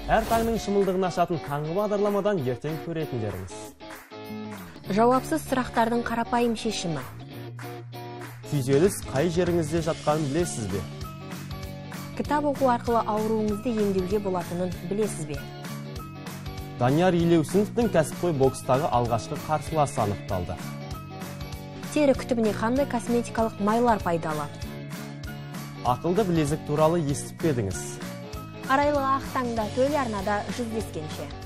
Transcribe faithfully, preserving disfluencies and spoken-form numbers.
Әр таңның шымылдығын ашатын таңғы бағдарламадан ертең көретіндеріңіз. Жауапсыз сұрақтардың қарапайым шешімі. Күйзеліс қай жеріңізде жатқанын білесіз бе? Кітап оқу арқылы ауруыңызды емдеуге болатынын білесіз бе? Данияр Елеусіновтің кәсіпқой бокстағы алғашқы қарсыласы анықталды. Тері күтіміне қандай косметикалық майлар пайдалы? Ақылды білезік туралы естіп пе едіңіз? Арайлы ақ таңда төл арнада жүздескенше.